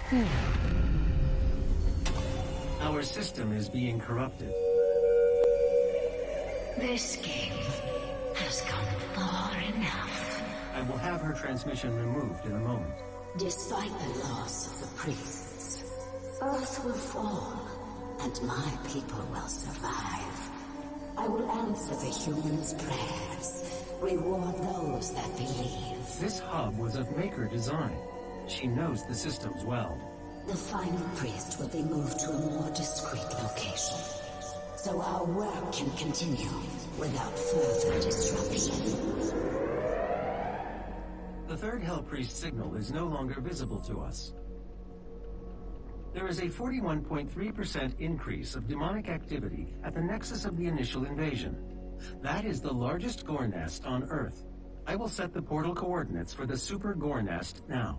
Our system is being corrupted. This game has gone far enough. I will have her transmission removed in a moment. Despite the loss of the priests, Earth will fall, and my people will survive. I will answer the humans' prayers, reward those that believe. This hub was of Maker design. She knows the systems well. The final priest will be moved to a more discreet location, so our work can continue without further disruption. The third Hell Priest signal is no longer visible to us. There is a 41.3% increase of demonic activity at the nexus of the initial invasion. That is the largest Gore nest on Earth. I will set the portal coordinates for the Super Gore nest now.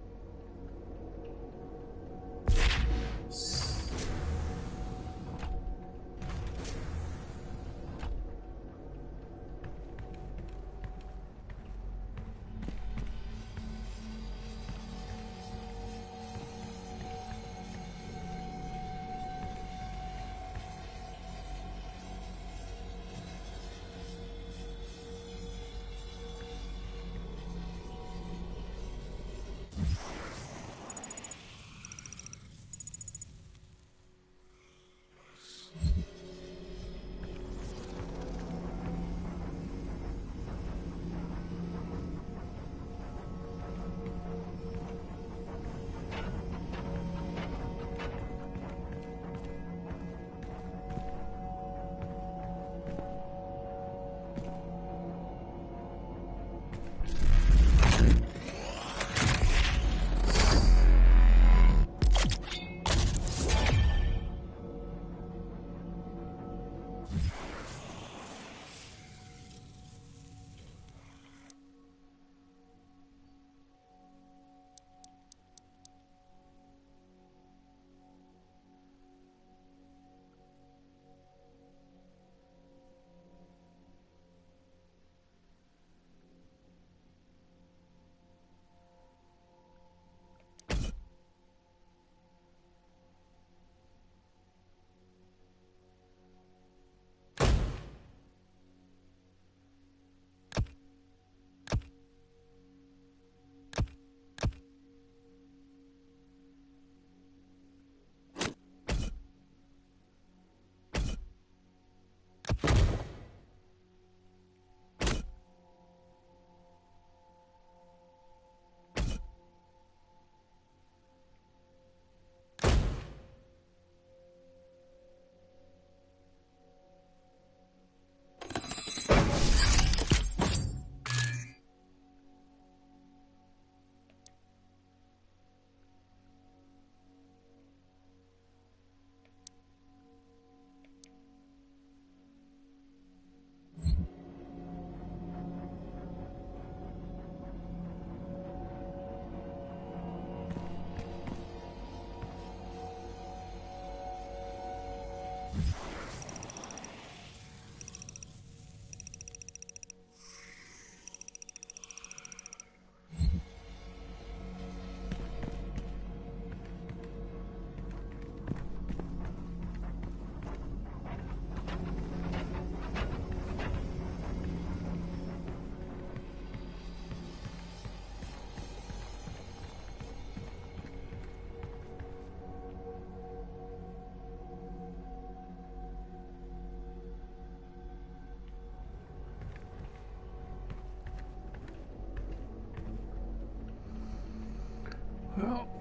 Well,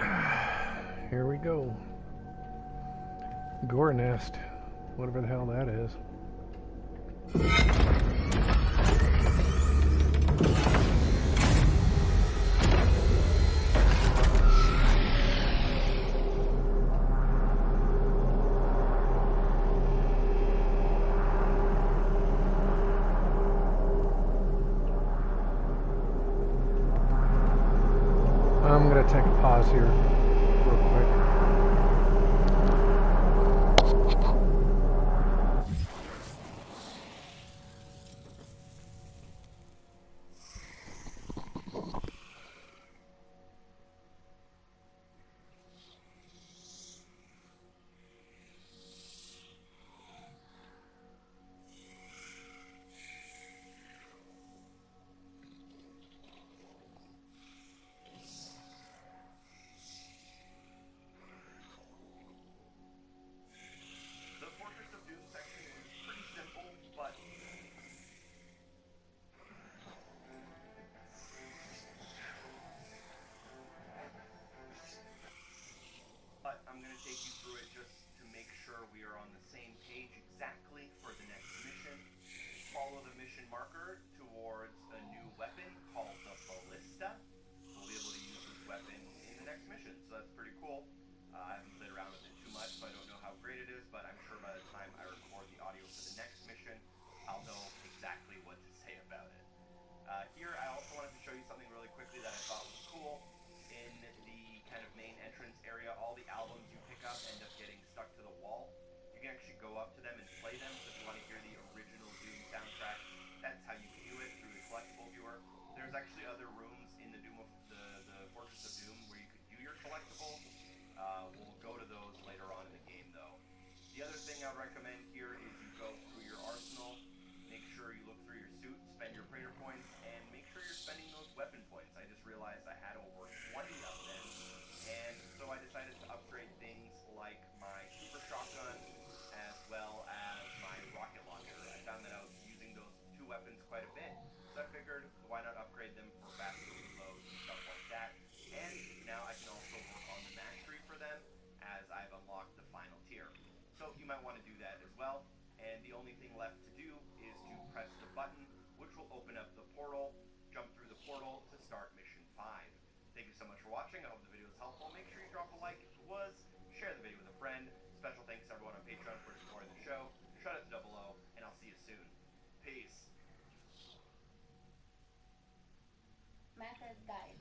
here we go. Gore nest, whatever the hell that is. I'm going to take a pause here real quick. exactly for the next mission. Follow the mission marker towards a new weapon called the Ballista. We'll be able to use this weapon in the next mission, so that's pretty cool. I haven't played around with it too much, so I don't know how great it is, but I'm sure by the time I record the audio for the next mission, I'll know exactly what to say about it. Here, I also wanted to show you something really quickly that I thought was cool. In the kind of main entrance area, all the albums you pick up end up getting stuck to the wall. You can actually go up to them and play them, so if you want to hear the original Doom soundtrack, that's how you can do it, through the collectible viewer. There's actually other rooms in the Fortress of Doom where you could view your collectibles. We'll go to those later on in the game, though. The other thing I would recommend here is you go through your arsenal, make sure you look through your suit, spend your praetor points, and make sure you're spending those weapon points. I just realized I had over 20 of them, and so I decided to upgrade things like my super shotgun as well as my rocket launcher. I found that I was using those two weapons quite a bit, so I figured why not upgrade them for faster reloads and stuff like that. And now I can also work on the mastery for them as I've unlocked the final tier. So you might want to do that as well. And the only thing left to do is to press the button, which will open up the portal, jump through the portal to start mission 5. Thank you so much for watching. I hope the video was helpful. Make sure you drop a like if it was, share the video with a friend. Special thanks to everyone on Patreon for supporting the show. Shout out to Double O, and I'll see you soon. Peace. Method guide.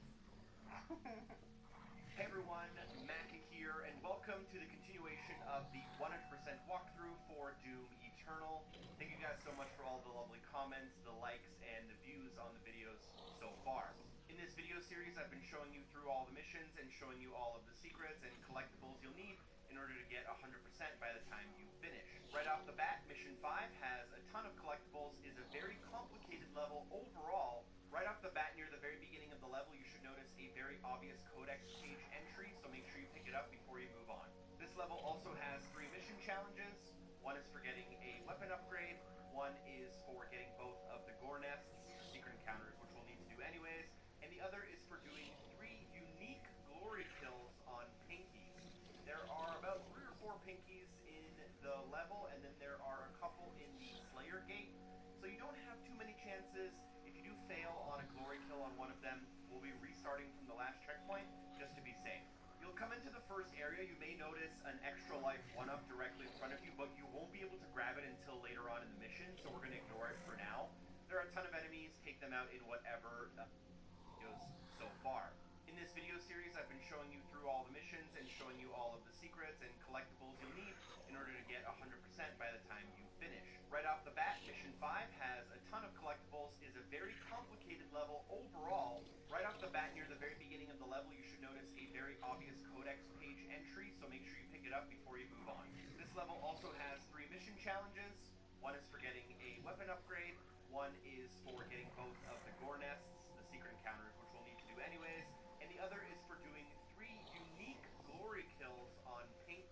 Hey everyone, Mackie here, and welcome to the continuation of the 100% walkthrough for Doom Eternal. Thank you guys so much for all the lovely comments, the likes, and the views on the videos so far. In this video series, I've been showing you through all the missions and showing you all of the secrets and collectibles you'll need in order to get 100% by the time you finish. Right off the bat, Mission 5 has a ton of collectibles, is a very complicated level overall. Right off the bat, near the very beginning of the level, you should notice a very obvious codex page entry, so make sure you pick it up before you move on. This level also has 3 mission challenges. One is for getting a weapon upgrade, one is for getting both of the gore nests, the secret encounters, which we'll need to do anyways, and the other is for doing 3 unique glory kills on pinkies. There are about 3 or 4 pinkies in the level, and then there are a couple in the Slayer Gate, so you don't have too many chances. If you do fail on a glory kill on one of them, we'll be restarting from the last checkpoint, just to be safe. You'll come into the first area, you may notice an extra life 1-up directly in front of you, but you won't be able to grab it until later on in the mission, so we're going to ignore it for now. There are a ton of enemies, take them out in whatever goes so far. In this video series, I've been showing you through all the missions and showing you all of the secrets and collectibles you'll need in order to get 100% by the time you finish. Right off the bat, Mission 5 has a ton of collectibles, is a very complicated level overall. Right off the bat, near the very beginning of the level, you should notice a very obvious codex page entry, so make sure you pick it up before you move on. This level also has 3 mission challenges. One is for getting a weapon upgrade, one is for getting both of the gore nests, the secret encounters, which we'll need to do anyways, and the other is for doing 3 unique glory kills on pink.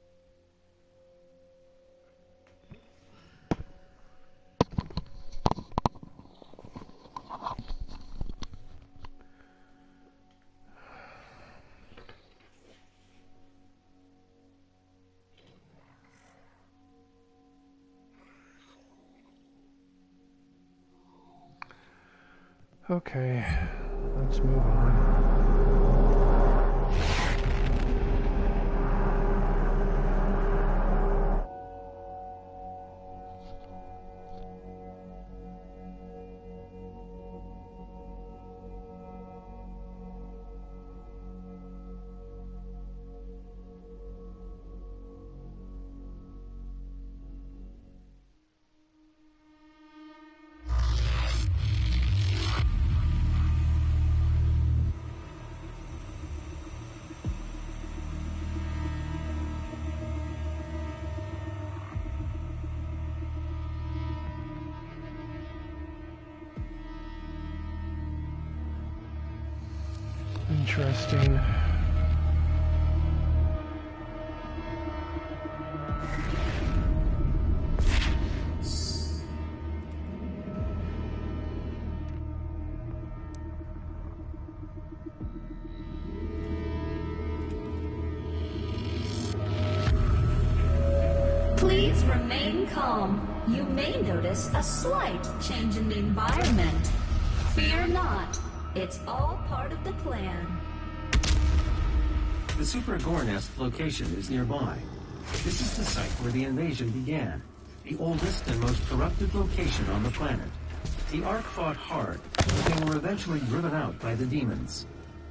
Okay, let's move on. Interesting. Please Please remain calm. You may notice a slight change in the environment. Fear not. It's all part of the plan. The Super Gornest location is nearby. This is the site where the invasion began, the oldest and most corrupted location on the planet. The Ark fought hard, but they were eventually driven out by the demons.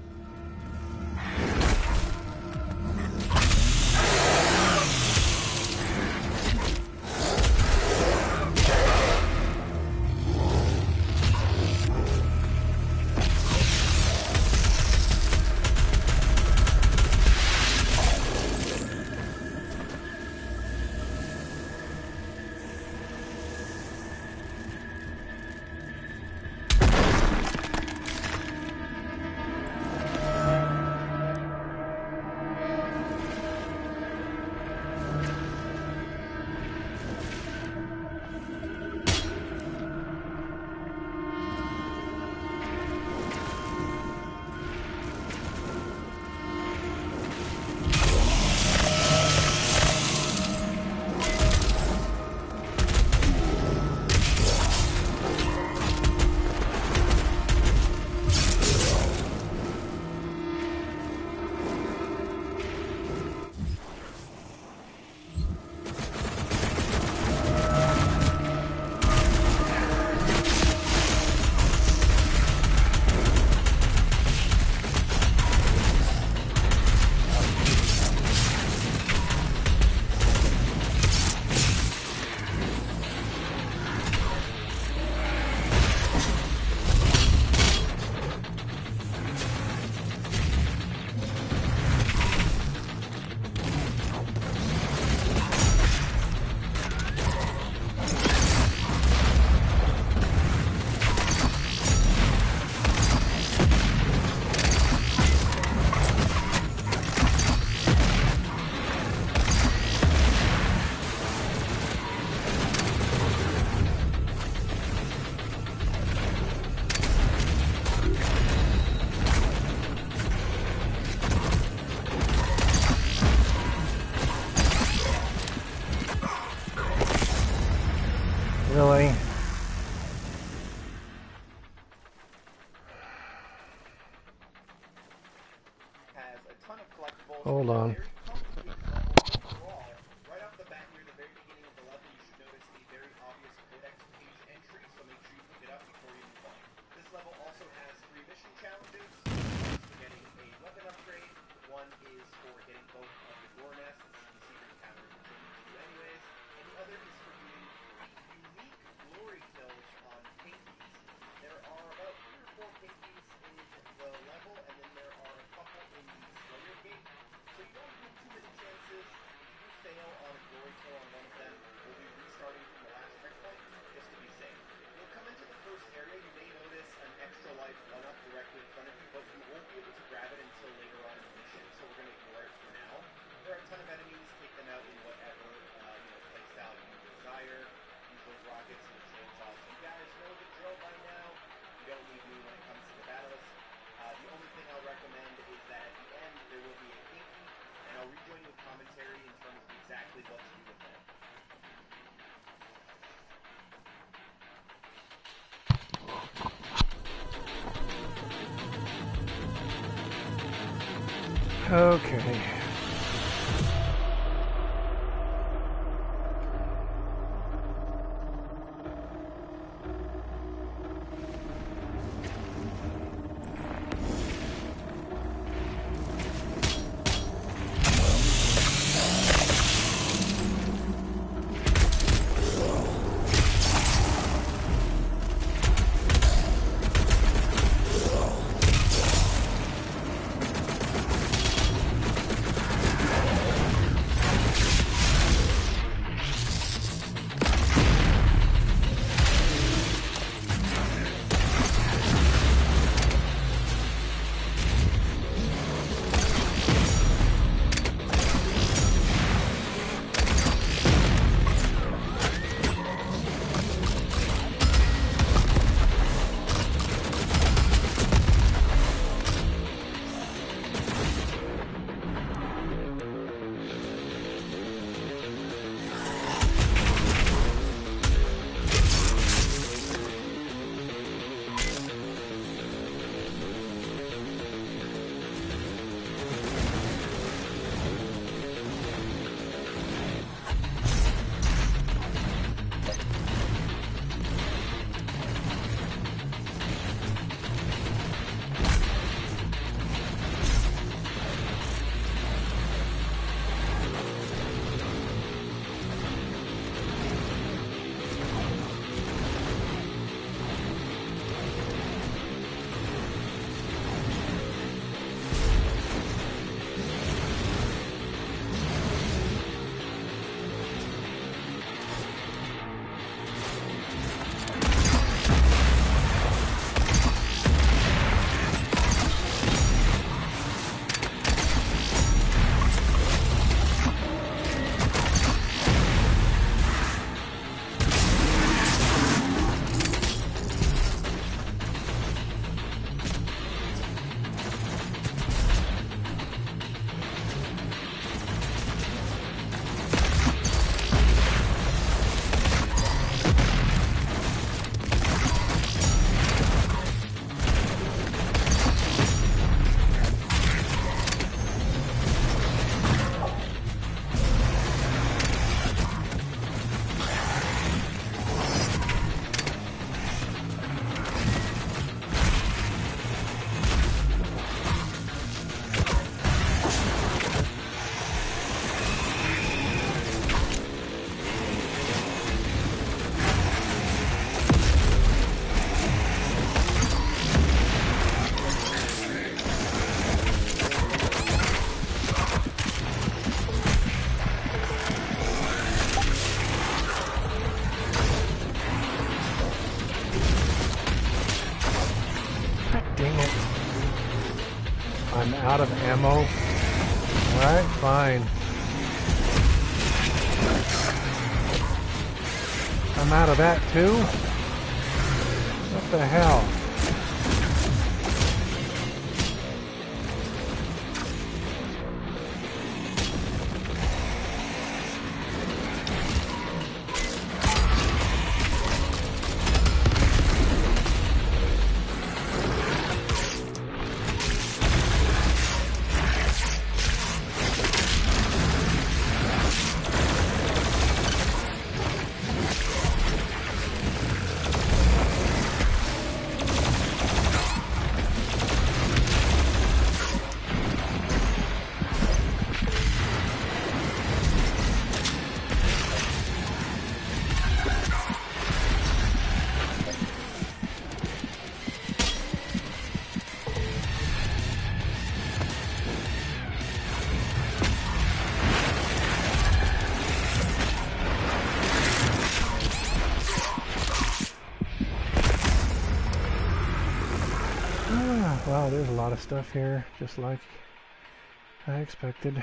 Really? Has a ton of collectibles. Hold on. Very complicated level overall. Right off the bat near the very beginning of the level, you should notice a very obvious codex page entry, so make sure you pick it up before you move on. This level also has 3 mission challenges. One is for getting a weapon upgrade, one is for getting both of the door nests, the secret encounters which you'll need to do anyways, and the other is for doing 3 unique glory kills on pinkies. There are about 3 or 4 pinkies in the level, and then there are a couple in the Slayer Gate, so you don't have too many chances. If you fail on a glory kill on one of them, we'll be restarting from the last checkpoint, just to be safe. You'll come into the first area, you may notice an extra life 1-up directly in front of you, but you won't be able to grab it until later on in the mission, so we're going to ignore it for now. There are a ton of enemies, take them out in whatever playstyle you desire. Use those rockets and the chainsaws. You guys know the drill by now. You don't need me when it comes to the battles. The only thing I'll recommend is that at the end there will be a pinky, and I'll rejoin with commentary in terms of exactly what to do with them. Okay. Out of ammo. Alright, fine. I'm out of that too? What the hell? Wow, there's a lot of stuff here, just like I expected.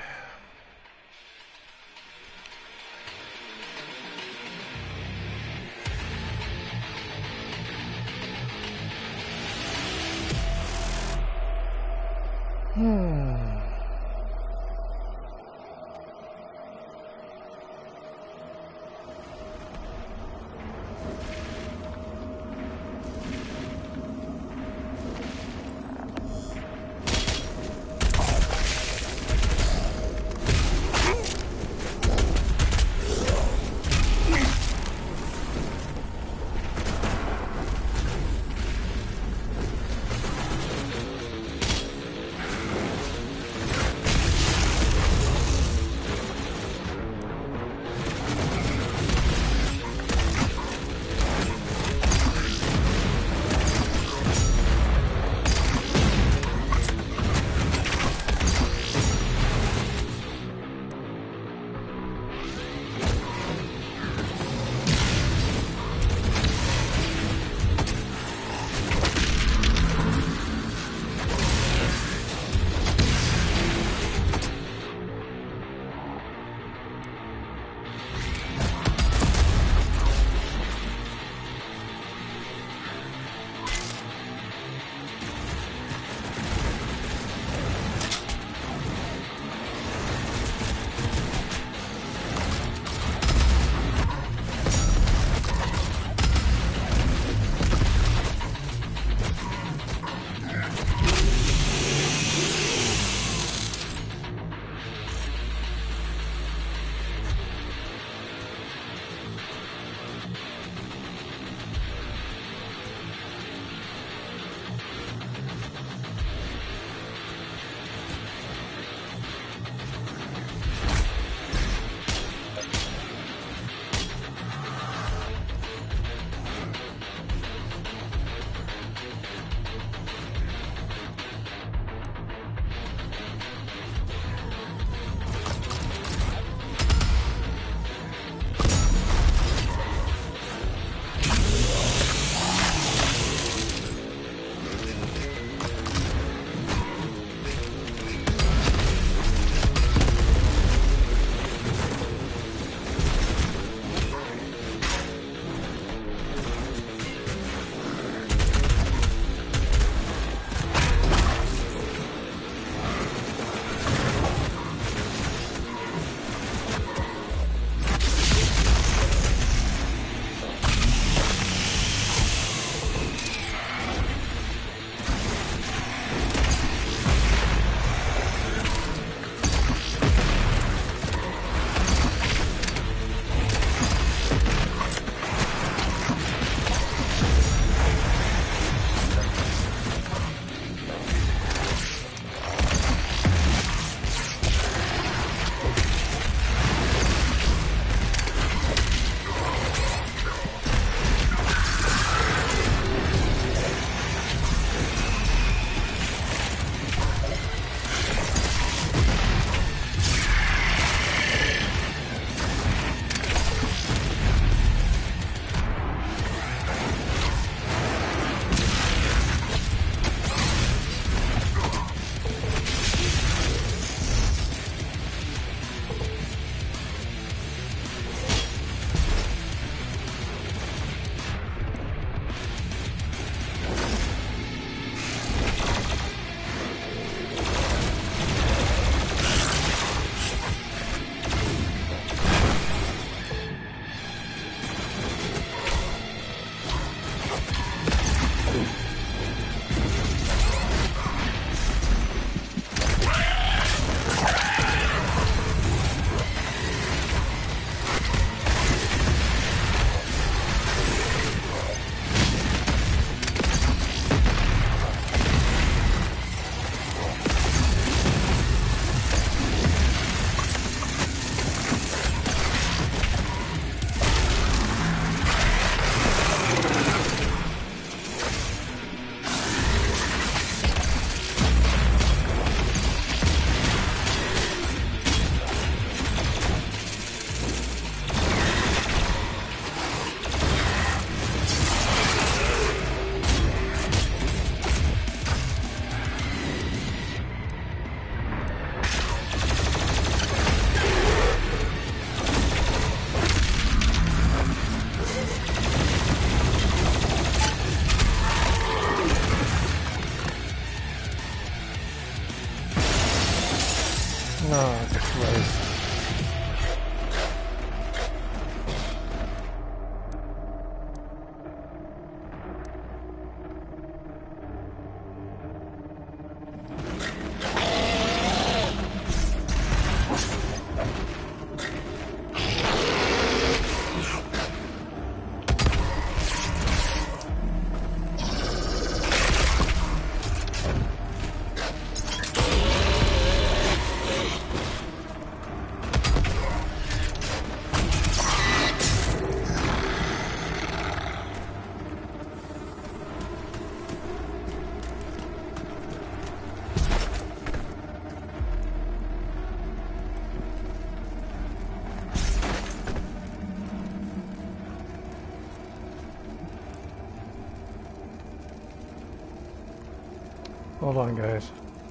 Hold on, guys.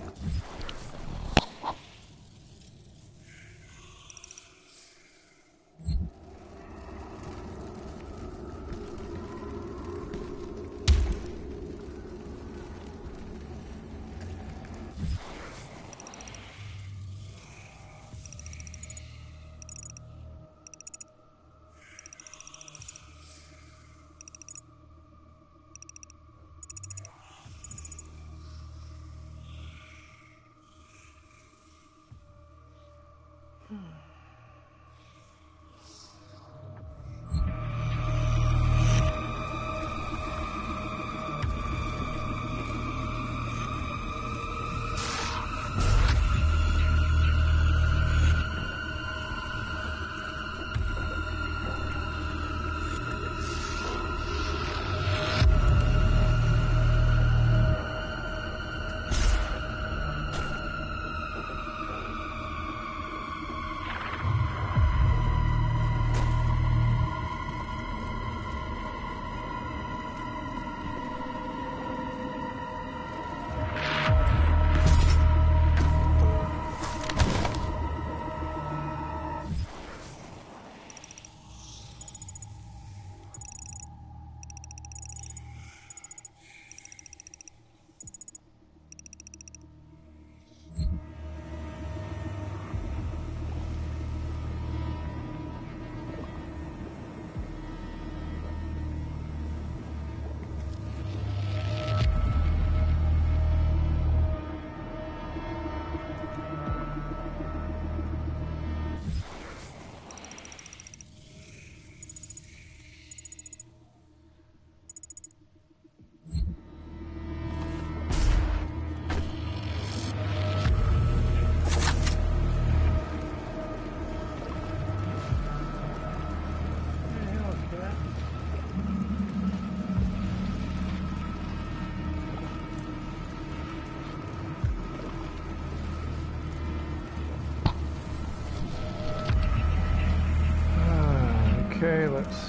Okay, let's...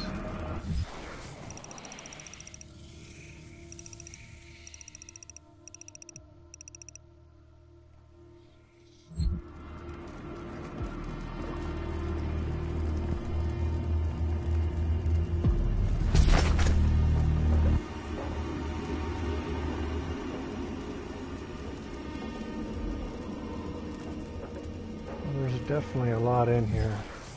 There's definitely a lot in here.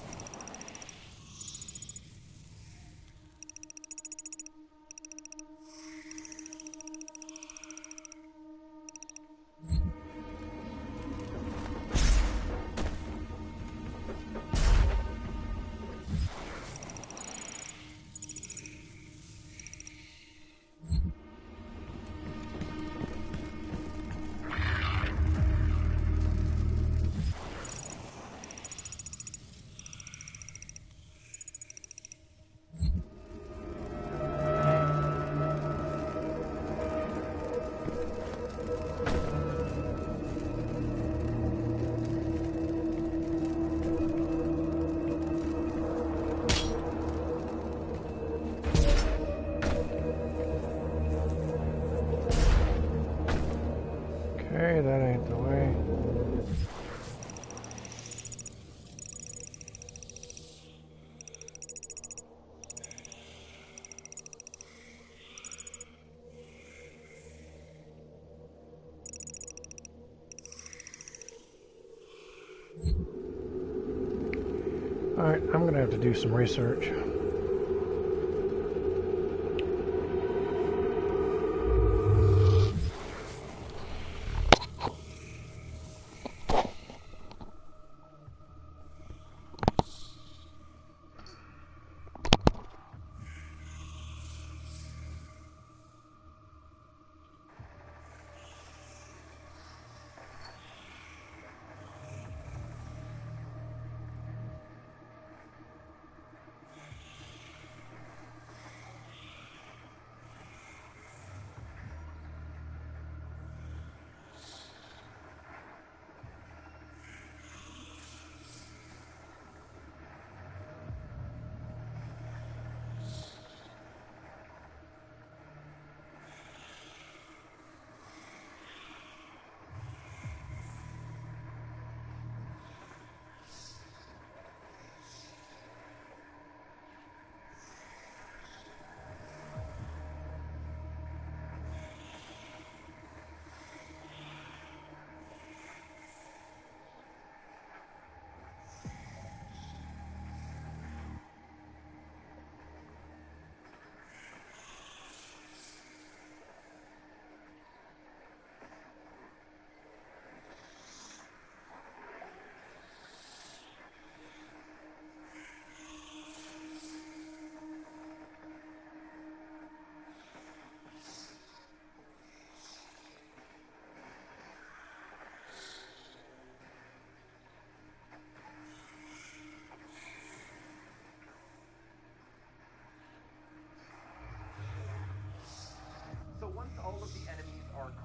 Okay, that ain't the way. Alright, I'm gonna have to do some research.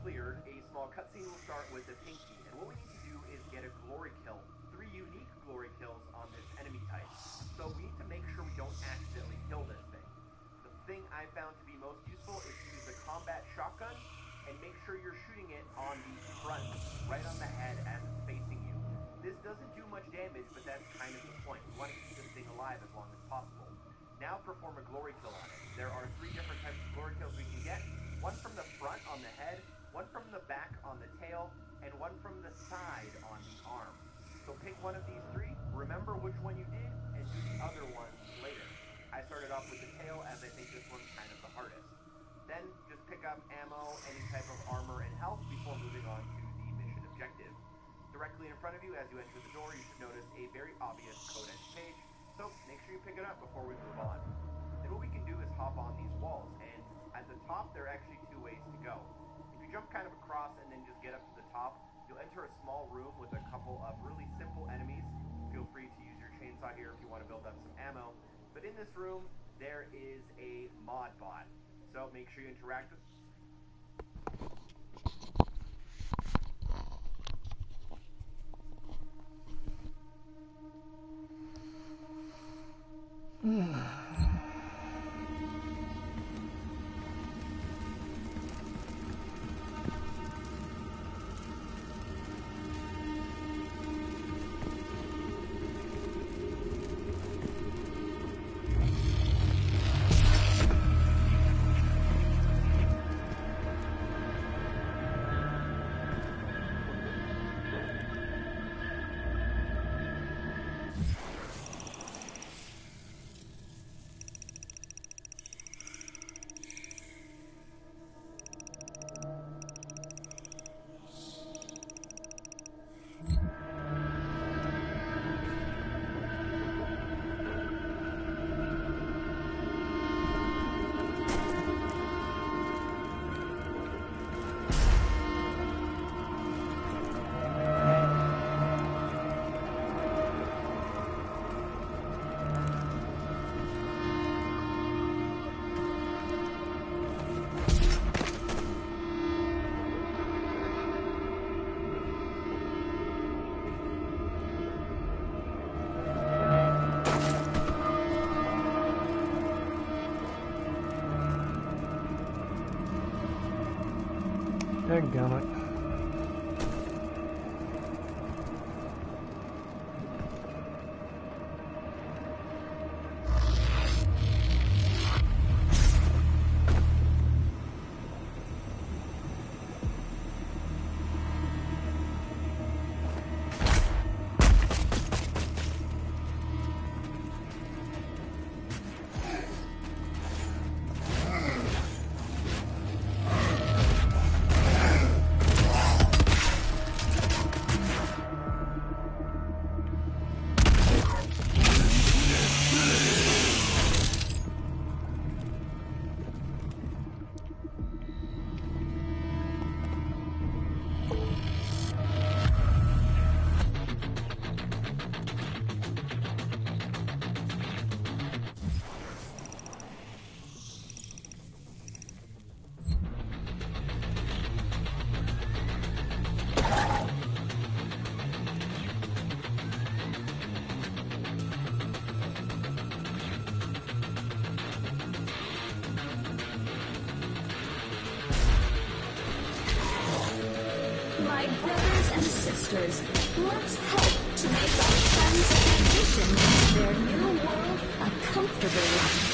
cleared, a small cutscene will start with the Pinky, and what we need to do is get a glory kill. 3 unique glory kills on this enemy type. So we need to make sure we don't accidentally kill this thing. The thing I found to be most useful is to use the combat shotgun and make sure you're shooting it on the front, right on the head as it's facing you. This doesn't do much damage, but that's kind of the point. We want to keep this thing alive as long as possible. Now perform a glory kill on it. There are 3 different types of glory kills we can get. One from the front on the head, one from the back on the tail, and one from the side on the arm. So pick one of these 3, remember which one you did, and do the other ones later. I started off with the tail as I think this one's kind of the hardest. Then just pick up ammo, any type of armor and health before moving on to the mission objective. Directly in front of you as you enter the door, you should notice a very obvious Codex page, so make sure you pick it up before we move on. Then what we can do is hop on these walls, and at the top there are actually 2 ways to go. If you jump kind of across and then just get up to the top, you'll enter a small room with a couple of really simple enemies. Feel free to use your chainsaw here if you want to build up some ammo. But in this room, there is a mod bot. So make sure you interact with... Dadgummit. My brothers and sisters, let's help to make our friends transition into their new world a comfortable one.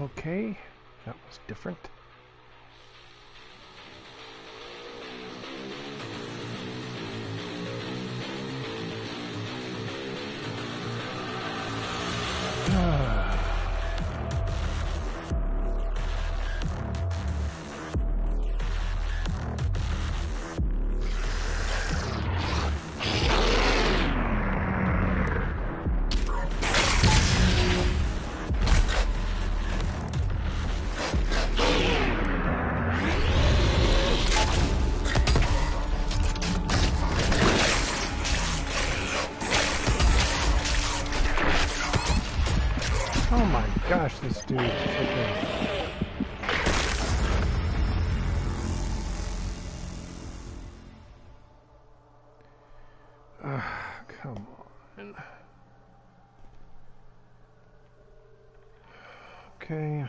Okay, that was different. Oh my gosh, this dude freaking... Come on. Okay.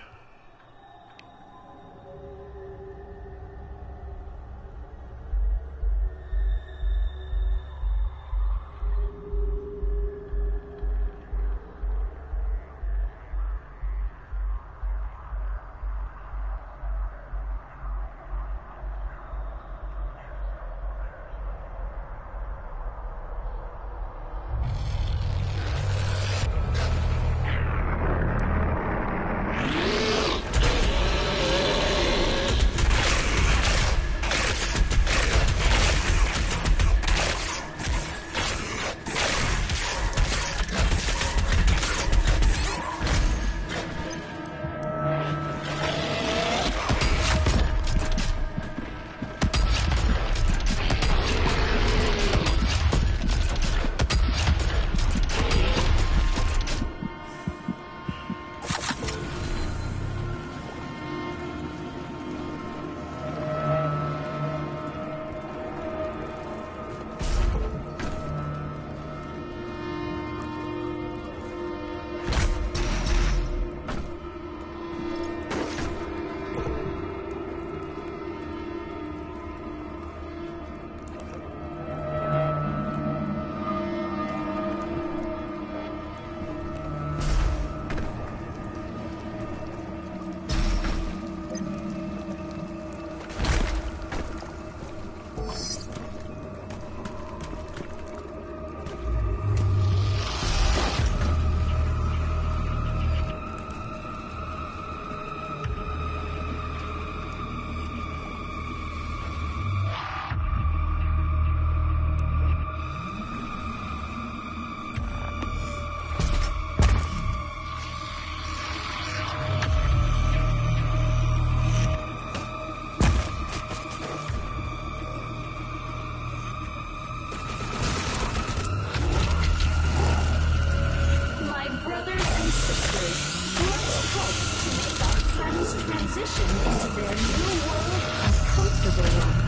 transition into their new world a comfortable one.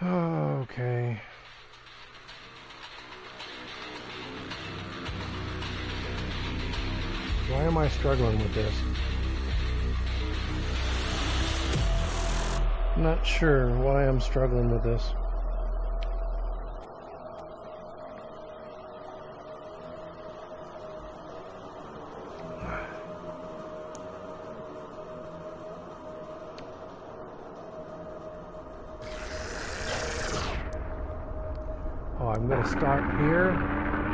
Okay. Why am I struggling with this? I'm not sure why I'm struggling with this. Oh, I'm going to start here.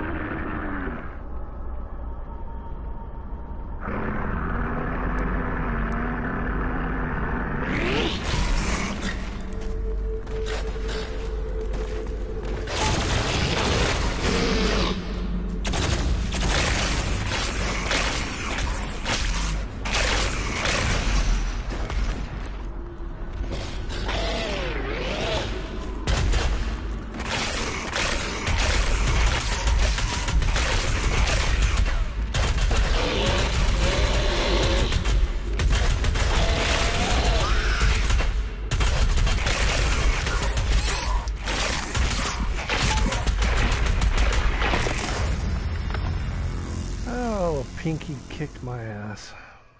Pinky kicked my ass.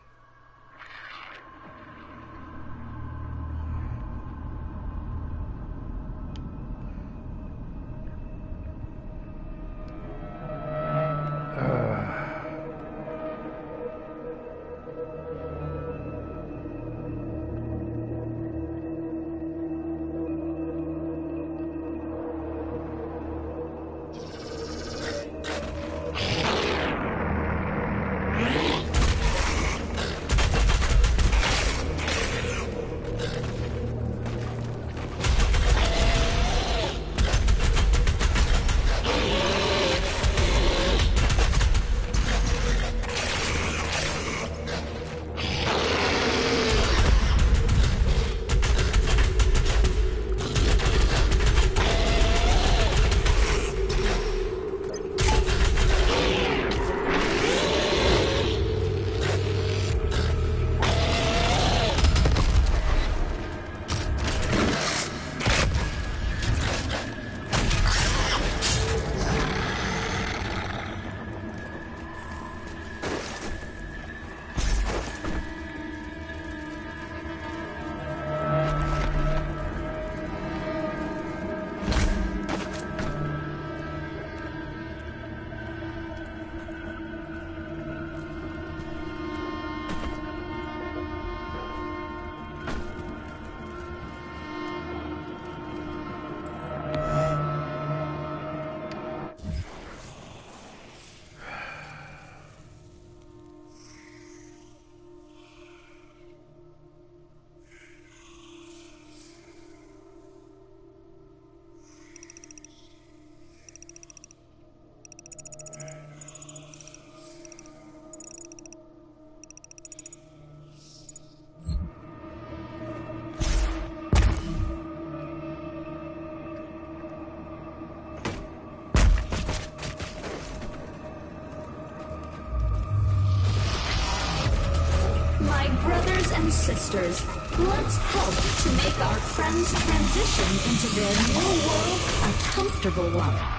Brothers and sisters, let's help to make our friends transition into their new world a comfortable one.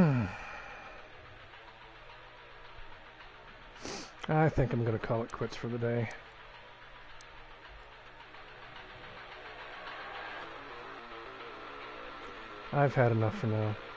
I think I'm going to call it quits for the day. I've had enough for now.